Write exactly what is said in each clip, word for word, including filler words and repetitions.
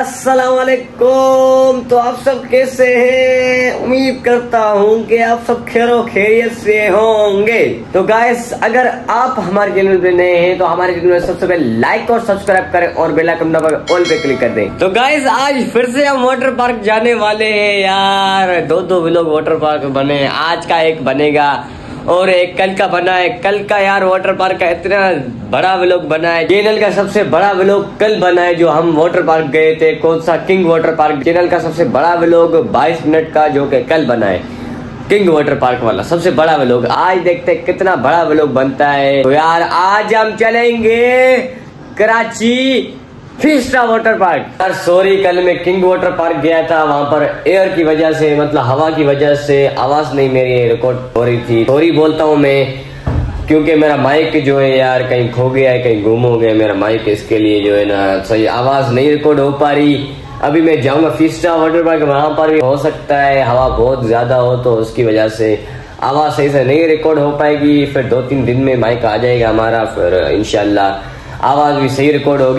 अस्सलाम वालेकुम। तो आप सब कैसे हैं? उम्मीद करता हूं कि आप सब खैरो खैरियत से होंगे। तो गाइस, अगर आप हमारे चैनल पे नए हैं तो हमारे चैनल में सबसे पहले लाइक और सब्सक्राइब करें और बेल आइकन दबाकर ऑल पे क्लिक कर दें। तो गाइस, आज फिर से हम वाटर पार्क जाने वाले हैं यार। दो दो व्लॉग वाटर पार्क बने, आज का एक बनेगा और एक कल का बना है। कल का यार वाटर पार्क का इतना बड़ा व्लॉग बना है। चैनल का सबसे बड़ा व्लॉग कल बना है, जो हम वाटर पार्क गए थे। कौन सा? King water park. चैनल का सबसे बड़ा व्लॉग बाईस मिनट का, जो कि कल बना है, किंग वाटर पार्क वाला सबसे बड़ा व्लॉग। आज देखते हैं कितना बड़ा व्लॉग बनता है। तो यार आज हम चलेंगे कराची फिस्टा वाटर पार्क। यार सॉरी, कल मैं किंग वाटर पार्क गया था, वहाँ पर एयर की वजह से, मतलब हवा की वजह से आवाज नहीं मेरी रिकॉर्ड हो रही थी। सॉरी बोलता हूँ मैं, क्योंकि मेरा माइक जो है यार कहीं खो गया है, कहीं गुम हो गया मेरा माइक। इसके लिए जो है ना सही आवाज नहीं रिकॉर्ड हो पा रही। अभी मैं जाऊंगा फिस्टा वाटर पार्क, वहां पर भी हो सकता है हवा बहुत ज्यादा हो, तो उसकी वजह से आवाज सही से नहीं रिकॉर्ड हो पाएगी। फिर दो तीन दिन में माइक आ जाएगा हमारा, फिर इंशाल्लाह आवाज भी सही रिकॉर्ड होगी।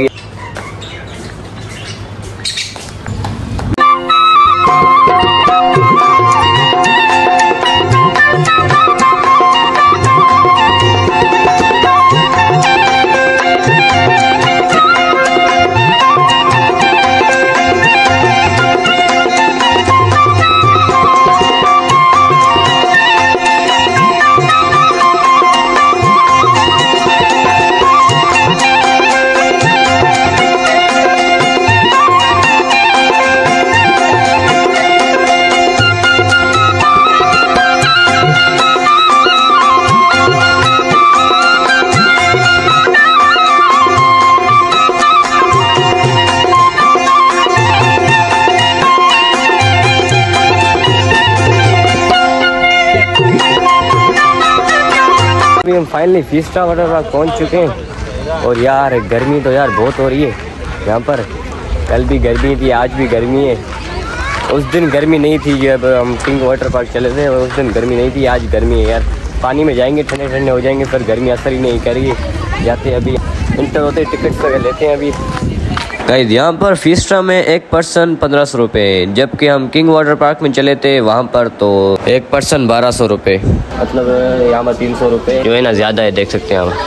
हम फाइनली फिस्टा वाटर पार्क पहुंच चुके हैं। और यार गर्मी तो यार बहुत हो रही है यहाँ पर। कल भी गर्मी थी, आज भी गर्मी है। उस दिन गर्मी नहीं थी जब हम किंग वाटर पार्क चले थे, उस दिन गर्मी नहीं थी, आज गर्मी है यार। पानी में जाएंगे ठंडे ठंडे हो जाएंगे, फिर गर्मी असर ही नहीं करेगी। जाते अभी इंटर होते टिकट वगैरह लेते हैं अभी। गाइस, यहाँ पर फिस्टा में एक पर्सन पंद्रह सौ रुपये, जबकि हम किंग वाटर पार्क में चले थे वहाँ पर तो एक पर्सन बारह सौ रुपये, मतलब यहाँ पर तीन सौ रुपये जो है ना ज़्यादा है, देख सकते हैं हम।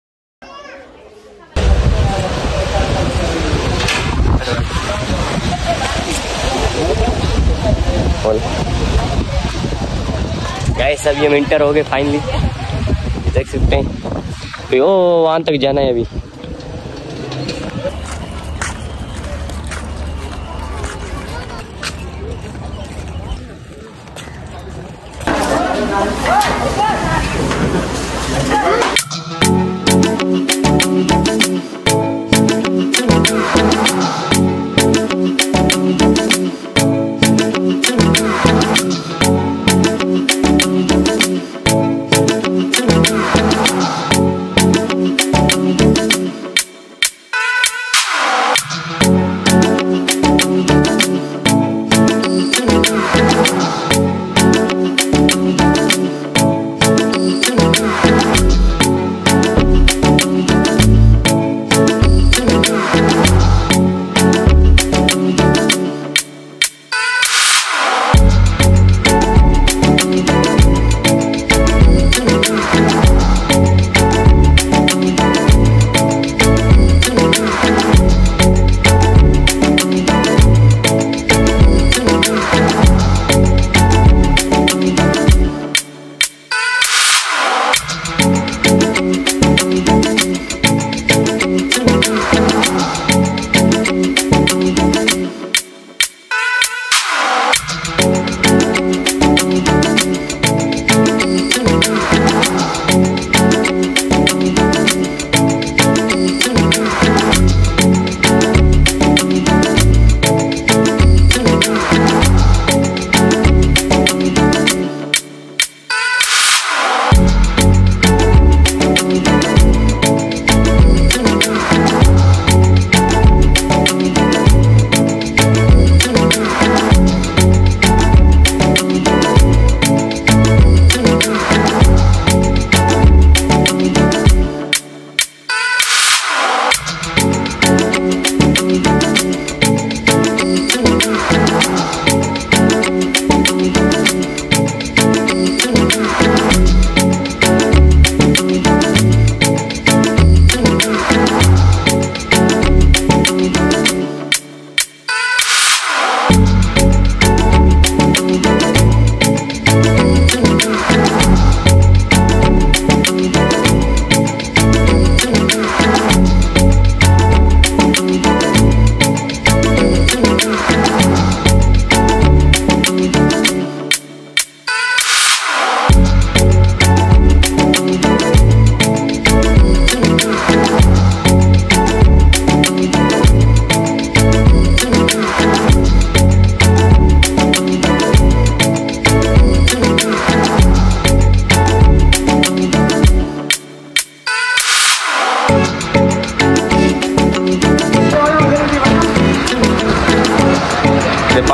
गाइस, अभी हम इंटर हो गए फाइनली, देख सकते हैं। ओ वहाँ तक जाना है अभी।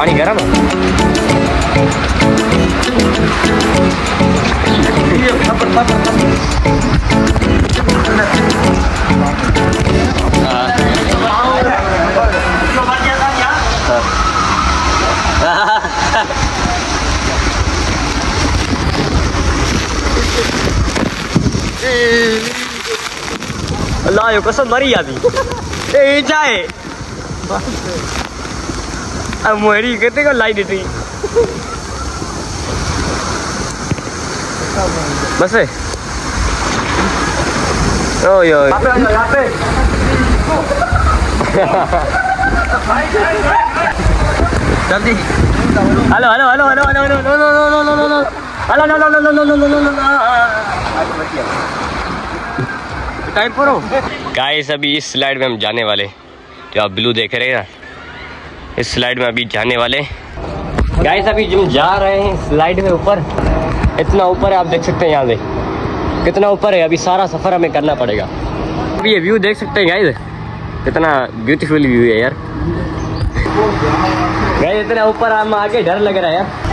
पानी गर्म है। अल्लाह यो कसम मरी आदि ए जाए अब मोरी कहते को लाई देती बस है। ओ यो यहाँ पे जल्दी hello hello hello hello hello hello no no no no no no hello no no no no no no no no time पर हो गाइस। अभी इस स्लाइड में हम जाने वाले, जो आप ब्लू देख रहे हैं ना, इस स्लाइड में अभी जाने वाले गाइस। अभी हम जा रहे हैं स्लाइड में ऊपर, इतना ऊपर है आप देख सकते हैं, यहाँ से कितना ऊपर है। अभी सारा सफर हमें करना पड़ेगा। अभी ये व्यू देख सकते हैं गाइस, कितना ब्यूटीफुल व्यू है यार। गाइस इतना ऊपर हम आगे डर लग रहा है यार।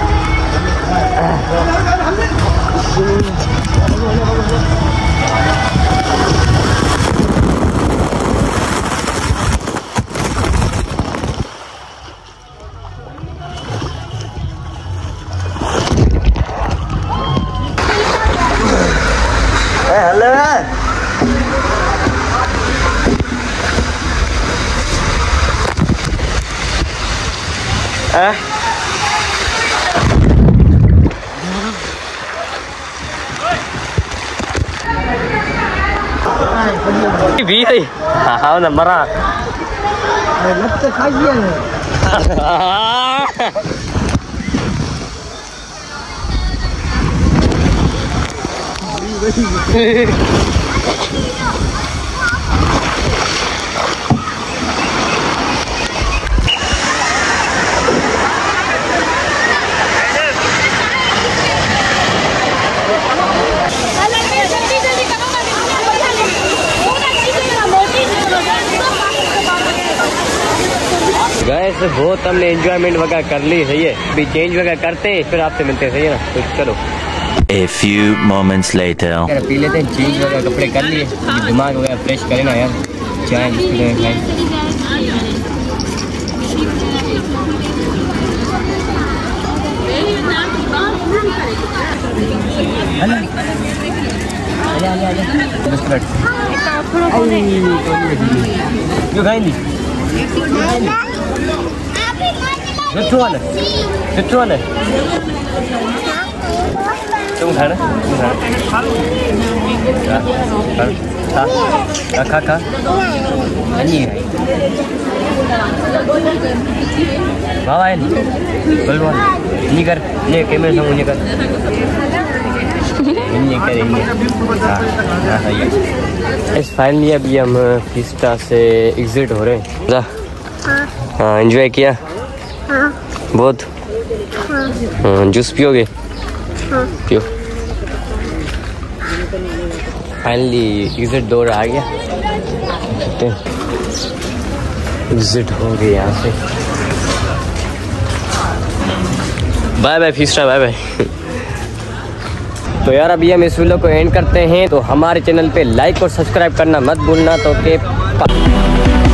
हेलो भी है हाँ ना मरा लगता खाइए गैस बहुत हमने एंजॉयमेंट वगैरह कर ली, सही है। अभी चेंज वगैरह करते हैं फिर आपसे मिलते हैं, सही है ना। तो चलो A few moments later. पी लेते हैं, चेंज वगैरह कपड़े कर लिए, दिमाग वगैरह फ्रेश करें ना यार। चाय बिस्कुट खाएं। क्यों खाएंगी? मिठू वाले मिठू वाले तुम खाना तुम खाना खा खा बाबा है बोल बोल नहीं कर ये कैमरे से मुझे कर नहीं करेंगे। इस फाइनली अभी हम फिस्टा से एग्जिट हो रहे हैं। हाँ एंजॉय किया हाँ। बहुत हाँ। जूस पियोगे हाँ। पियो। फाइनली एग्जिट डोर आ गया, एग्जिट हो गए यहाँ से। Bye bye Fiesta, bye bye. तो यार अभी हम इस वीडियो को एंड करते हैं। तो हमारे चैनल पे लाइक और सब्सक्राइब करना मत भूलना। तो के